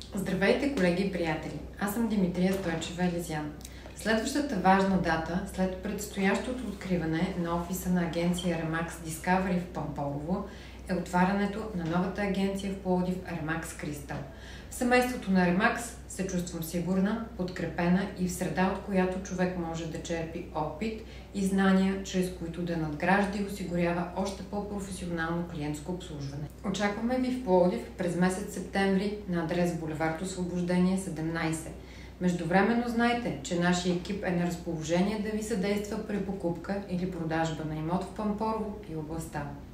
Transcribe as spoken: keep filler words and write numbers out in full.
Здравейте, колеги и приятели! Аз съм Димитрия Стойчева Елизян. Следващата важна дата след предстоящото откриване на офиса на агенция Remax Discovery в Пампорово е отварянето на новата агенция в Пловдив Remax Crystal. В семейството на Remax се чувствам сигурна, подкрепена и в среда, от която човек може да черпи опит и знания, чрез които да надгражда и осигурява още по-професионално клиентско обслужване. Очакваме ви в Пловдив през месец септември на адрес булевард Освобождение седемнайсет. Междувременно знайте, че нашия екип е на разположение да ви съдейства при покупка или продажба на имот в Пампорово и областта.